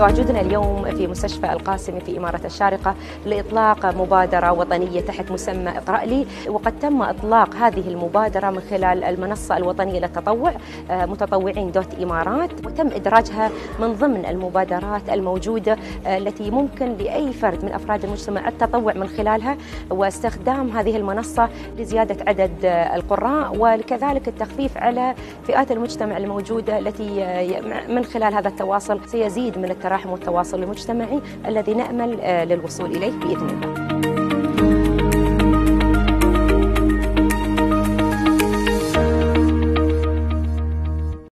تواجدنا اليوم في مستشفى القاسمي في إمارة الشارقة لإطلاق مبادرة وطنية تحت مسمى اقرأ لي، وقد تم إطلاق هذه المبادرة من خلال المنصة الوطنية للتطوع متطوعين دوت إمارات، وتم إدراجها من ضمن المبادرات الموجودة التي ممكن لأي فرد من أفراد المجتمع التطوع من خلالها، واستخدام هذه المنصة لزيادة عدد القراء وكذلك التخفيف على فئات المجتمع الموجودة التي من خلال هذا التواصل سيزيد من التراحم والتواصل المجتمعي الذي نأمل للوصول إليه بإذن الله.